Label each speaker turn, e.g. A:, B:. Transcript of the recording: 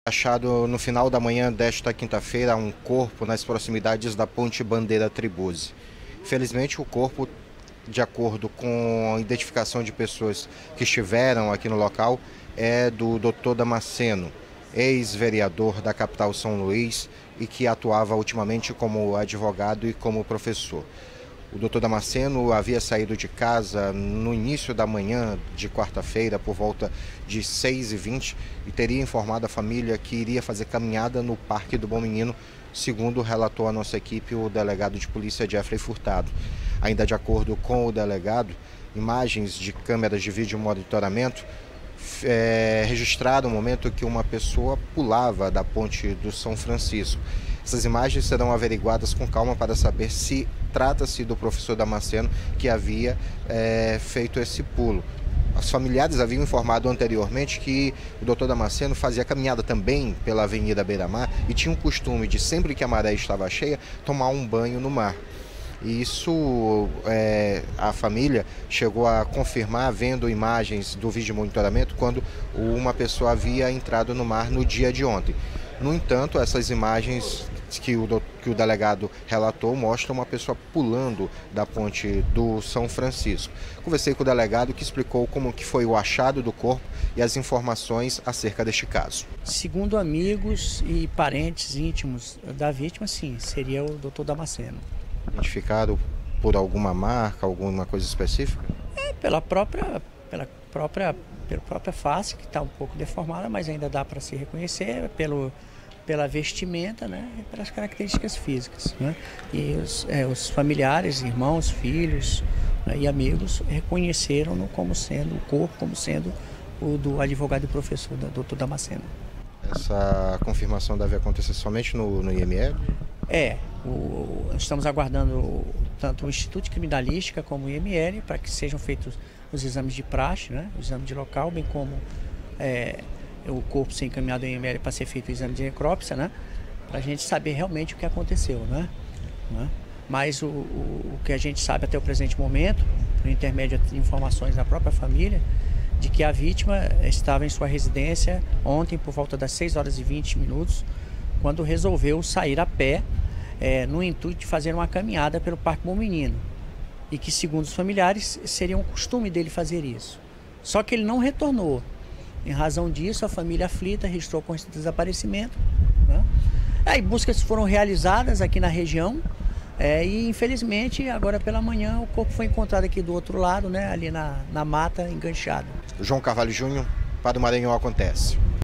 A: Achado no final da manhã desta quinta-feira um corpo nas proximidades da Ponte Bandeira Tribuzzi. Infelizmente, o corpo, de acordo com a identificação de pessoas que estiveram aqui no local, é do Dr. Damasceno, ex-vereador da capital São Luís e que atuava ultimamente como advogado e como professor. O Dr. Damasceno havia saído de casa no início da manhã de quarta-feira, por volta de 6h20, e teria informado a família que iria fazer caminhada no Parque do Bom Menino, segundo relatou a nossa equipe o delegado de polícia Jeffrey Furtado. Ainda de acordo com o delegado, imagens de câmeras de vídeo monitoramento registraram o momento que uma pessoa pulava da ponte do São Francisco. Essas imagens serão averiguadas com calma para saber se trata-se do professor Damasceno que havia feito esse pulo. Os familiares haviam informado anteriormente que o Dr. Damasceno fazia caminhada também pela Avenida Beira-Mar e tinha o costume de, sempre que a maré estava cheia, tomar um banho no mar. E isso a família chegou a confirmar vendo imagens do vídeo de monitoramento quando uma pessoa havia entrado no mar no dia de ontem. No entanto, essas imagens que o delegado relatou mostram uma pessoa pulando da ponte do São Francisco. Conversei com o delegado que explicou como que foi o achado do corpo e as informações acerca deste caso.
B: Segundo amigos e parentes íntimos da vítima, sim, seria o Dr. Damasceno.
A: Identificado por alguma marca, alguma coisa específica?
B: Pela própria face, que está um pouco deformada, mas ainda dá para se reconhecer pela vestimenta, né, e pelas características físicas, né? E os familiares, irmãos, filhos, né, e amigos reconheceram-no como sendo o corpo, como sendo o do advogado e professor, Dr. Damasceno.
A: Essa confirmação deve acontecer somente no IML?
B: Estamos aguardando tanto o Instituto de Criminalística como o IML para que sejam feitos os exames de praxe, né, o exame de local, bem como o corpo ser encaminhado ao IML para ser feito o exame de necrópsia, né, para a gente saber realmente o que aconteceu, né? Mas o que a gente sabe até o presente momento, por intermédio de informações da própria família, de que a vítima estava em sua residência ontem por volta das 6h20, quando resolveu sair a pé no intuito de fazer uma caminhada pelo Parque Bom Menino. E que, segundo os familiares, seria um costume dele fazer isso. Só que ele não retornou. Em razão disso, a família aflita registrou com esse desaparecimento, né? Aí buscas foram realizadas aqui na região e, infelizmente, agora pela manhã o corpo foi encontrado aqui do outro lado, né, ali na mata, enganchado.
A: João Carvalho Júnior, para o Maranhão Acontece.